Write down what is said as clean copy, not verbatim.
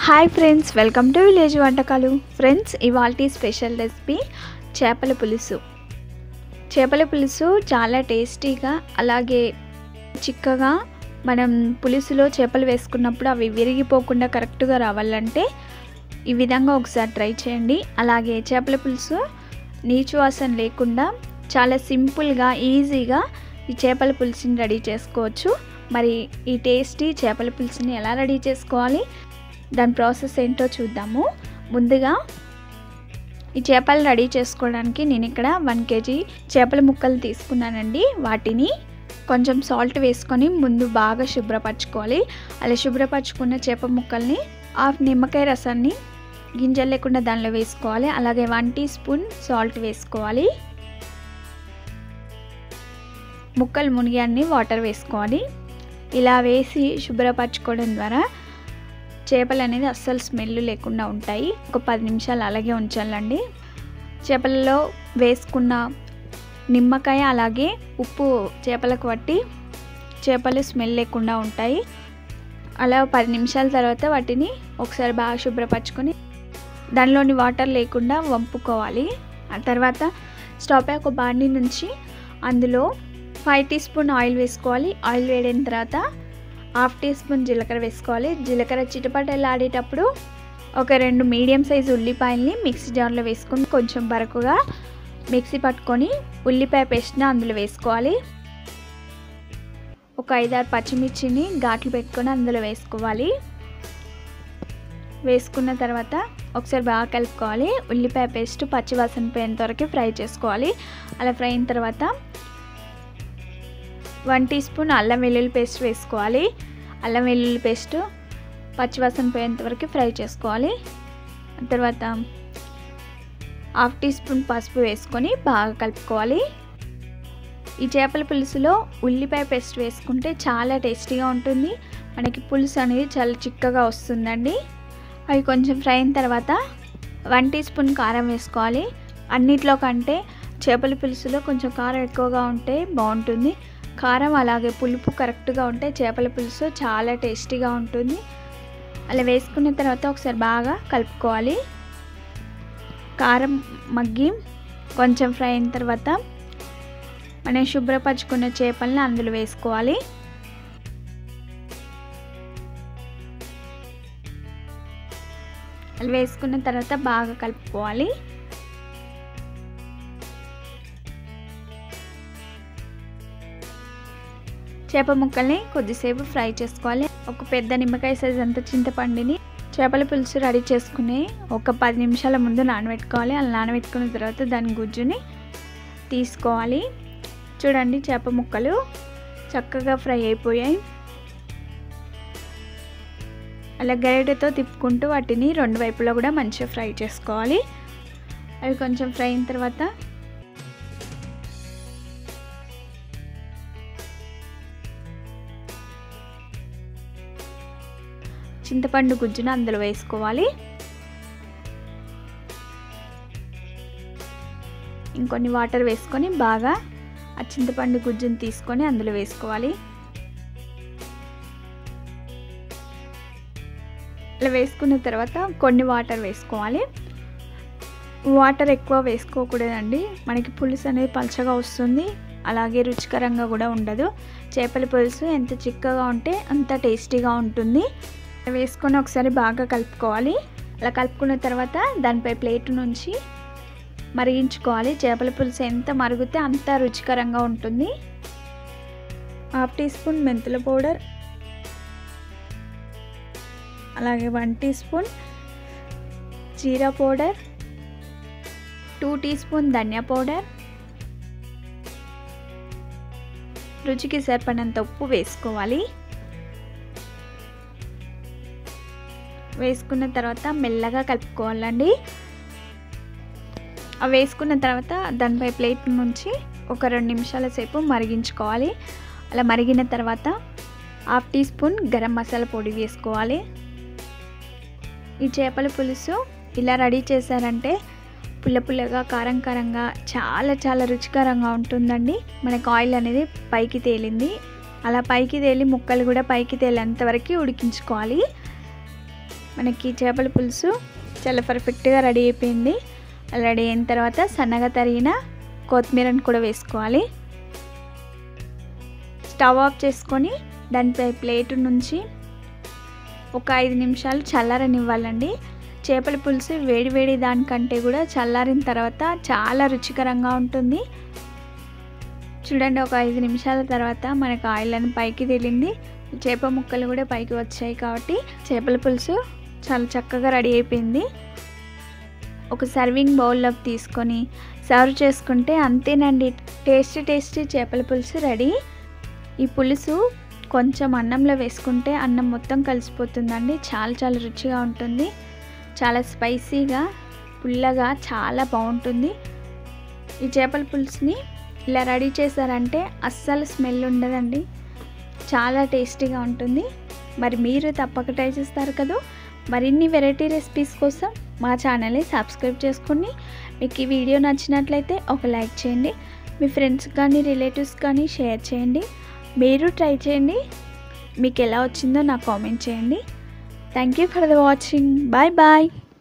Hi friends, welcome to village వంటకాలు. Friends, ఇవాల్టి special recipe చేపల పులుసు. చేపల పులుసు చాలా టేస్టీగా, అలాగే చిక్కగా మనం పులుసులో చేపలు వేసుకున్నప్పుడు అవి విరిగిపోకుండా కరెక్ట్గా రావాలంటే ఈ విధంగా ఒకసారి ట్రై చేయండి. అలాగే చేపల పులుసు నీచు వాసన లేకుండా చాలా సింపుల్గా, ఈజీగా ఈ చేపల పులుసుని రెడీ చేసుకోవచ్చు. మరి ఈ టేస్టీ చేపల పులుసుని ఎలా రెడీ చేసుకోవాలి, దాని ప్రాసెస్ ఏంటో చూద్దాము. ముందుగా ఈ చేపలు రెడీ చేసుకోవడానికి నేను ఇక్కడ 1 kg చేపల ముక్కలు తీసుకున్నానండి. వాటిని కొంచెం సాల్ట్ వేసుకొని ముందు బాగా శుభ్రపరచుకోవాలి. అలా శుభ్రపరచుకున్న చేప ముక్కల్ని హాఫ్ నిమ్మకాయ రసాన్ని గింజలు లేకుండా దానిలో వేసుకోవాలి. అలాగే 1 టీ స్పూన్ సాల్ట్ వేసుకోవాలి. ముక్కలు మునిగే అన్ని వాటర్ వేసుకోవాలి. ఇలా వేసి శుభ్రపరచుకోవడం ద్వారా చేపలు అనేది అస్సలు స్మెల్ లేకుండా ఉంటాయి. ఒక 10 నిమిషాలు అలాగే ఉంచాలండి. చేపలలో వేసుకున్న నిమ్మకాయ అలాగే ఉప్పు చేపలకు పట్టి చేపలు స్మెల్ లేకుండా ఉంటాయి. అలా 10 నిమిషాల తర్వాత వాటిని ఒకసారి బాగా శుభ్రపరచుకొని దానిలోని వాటర్ లేకుండా వంపుకోవాలి. ఆ తర్వాత స్టవ్ పై ఒక బాండీ నుంచి అందులో 5 టీ స్పూన్ ఆయిల్ వేసుకోవాలి. ఆయిల్ వేడిన తర్వాత 1/2 టీ స్పూన్ జీలకర్ర వేసుకోవాలి. జీలకర్ర చిటపటలాడేటప్పుడు ఒక 2 మీడియం సైజు ఉల్లిపాయల్ని మిక్సీ జార్లో వేసుకొని కొంచెం బరకుగా మిక్సీ పట్టుకొని ఉల్లిపాయ పేస్ట్ని అందులో వేసుకోవాలి. ఒక 5-6 పచ్చిమిర్చిని ఘాట్లు పెట్టుకొని అందులో వేసుకోవాలి. వేసుకున్న తర్వాత ఒకసారి బాగా కలుపుకోవాలి. ఉల్లిపాయ పేస్ట్ పచ్చివాసన పోయేంత వరకు ఫ్రై చేసుకోవాలి. అలా ఫ్రై అయిన తర్వాత 1 టీ స్పూన్ అల్లం వెల్లుల్లి పేస్ట్ వేసుకోవాలి. అల్లం వెల్లుల్లి పేస్ట్ పచ్చివాసన పోయేంత వరకు ఫ్రై చేసుకోవాలి. తర్వాత 1/2 టీ స్పూన్ పసుపు వేసుకొని బాగా కలుపుకోవాలి. ఈ చేపల పులుసులో ఉల్లిపాయ పేస్ట్ వేసుకుంటే చాలా టేస్టీగా ఉంటుంది. మనకి పులుసు అనేది చాలా చిక్కగా వస్తుందండి. అవి కొంచెం ఫ్రై అయిన తర్వాత 1 టీ స్పూన్ కారం వేసుకోవాలి. అన్నిట్లో కంటే చేపల పులుసులో కొంచెం కారం ఎక్కువగా ఉంటే బాగుంటుంది. కారం అలాగే పులుపు కరెక్ట్గా ఉంటే చేపల పులుసు చాలా టేస్టీగా ఉంటుంది. అలా వేసుకున్న తర్వాత ఒకసారి బాగా కలుపుకోవాలి. కారం మగ్గి కొంచెం ఫ్రై అయిన తర్వాత మనం శుభ్రపరచుకున్న చేపలను అందులో వేసుకోవాలి. అలా వేసుకున్న తర్వాత బాగా కలుపుకోవాలి. చేప ముక్కల్ని కొద్దిసేపు ఫ్రై చేసుకోవాలి. ఒక పెద్ద నిమ్మకాయ సైజ్ అంత చింతపండుని చేపల పులుసు రెడీ చేసుకుని ఒక 10 నిమిషాల ముందు నానబెట్టుకోవాలి. అలా నానబెట్టుకున్న తర్వాత దాని గుజ్జుని తీసుకోవాలి. చూడండి, చేప ముక్కలు చక్కగా ఫ్రై అయిపోయాయి. అలా గరిటెతో తిప్పుకుంటూ వాటిని 2 వైపులా కూడా మంచిగా ఫ్రై చేసుకోవాలి. అవి కొంచెం ఫ్రై అయిన తర్వాత చింతపండు గుజ్జును అందులో వేసుకోవాలి. ఇంకొన్ని వాటర్ వేసుకొని బాగా ఆ చింతపండు గుజ్జును తీసుకొని అందులో వేసుకోవాలి. అలా వేసుకున్న తర్వాత కొన్ని వాటర్ వేసుకోవాలి. వాటర్ ఎక్కువ వేసుకోకూడదండి, మనకి పులుసు అనేది పలచగా వస్తుంది, అలాగే రుచికరంగా కూడా ఉండదు. చేపల పులుసు ఎంత చిక్కగా ఉంటే అంత టేస్టీగా ఉంటుంది. వేసుకొని ఒకసారి బాగా కలుపుకోవాలి. అలా కలుపుకున్న తర్వాత దానిపై ప్లేట్ నుంచి మరిగించుకోవాలి. చేపల పులుసు ఎంత మరిగితే అంత రుచికరంగా ఉంటుంది. 1/2 టీ స్పూన్ మెంతుల పౌడర్, అలాగే 1 టీ స్పూన్ జీరా పౌడర్, 2 టీ స్పూన్ ధనియా పౌడర్, రుచికి సరిపడినంత ఉప్పు వేసుకోవాలి. వేసుకున్న తర్వాత మెల్లగా కలుపుకోవాలండి. అవి వేసుకున్న తర్వాత దానిపై ప్లేట్ నుంచి ఒక 2 నిమిషాల సేపు మరిగించుకోవాలి. అలా మరిగిన తర్వాత 1/2 టీ స్పూన్ గరం మసాలా పొడి వేసుకోవాలి. ఈ చేపల పులుసు ఇలా రెడీ చేశారంటే పుల్ల పుల్లగా, కారం కారంగా చాలా చాలా రుచికరంగా ఉంటుందండి. మనకు ఆయిల్ అనేది పైకి తేలింది. అలా పైకి తేలి ముక్కలు కూడా పైకి తేలేంత వరకు ఉడికించుకోవాలి. మనకి చేపల పులుసు చాలా పర్ఫెక్ట్గా రెడీ అయిపోయింది. రెడీ అయిన తర్వాత సన్నగా తరిగిన కొత్తిమీరని కూడా వేసుకోవాలి. స్టవ్ ఆఫ్ చేసుకొని దానిపై ప్లేట్ నుంచి ఒక 5 నిమిషాలు చల్లారనివ్వాలండి. చేపల పులుసు వేడివేడి దానికంటే కూడా చల్లారిన తర్వాత చాలా రుచికరంగా ఉంటుంది. చూడండి, ఒక 5 నిమిషాల తర్వాత మనకు ఆయిల్ అని పైకి తేలింది. చేప ముక్కలు కూడా పైకి వచ్చాయి కాబట్టి చేపల పులుసు చాలా చక్కగా రెడీ అయిపోయింది. ఒక సర్వింగ్ బౌల్లోకి తీసుకొని సర్వ్ చేసుకుంటే అంతేనండి, టేస్టీ చేపల పులుసు రెడీ. ఈ పులుసు కొంచెం అన్నంలో వేసుకుంటే అన్నం మొత్తం కలిసిపోతుందండి. చాలా రుచిగా ఉంటుంది. చాలా స్పైసీగా పుల్లగా చాలా బాగుంటుంది. ఈ చేపల పులుసుని ఇలా రెడీ చేశారంటే అస్సలు స్మెల్ ఉండదండి. చాలా టేస్టీగా ఉంటుంది. మరి మీరు తప్పక ట్రై చేస్తారు కదా. మరిన్ని వెరైటీ రెసిపీస్ కోసం మా ఛానల్ని సబ్స్క్రైబ్ చేసుకోండి. మీకు ఈ వీడియో నచ్చినట్లయితే ఒక లైక్ చేయండి. మీ ఫ్రెండ్స్ కానీ రిలేటివ్స్ కానీ షేర్ చేయండి. మీరు ట్రై చేయండి. మీకు ఎలా వచ్చిందో నాకు కామెంట్ చేయండి. Thank you for the watching. Bye bye.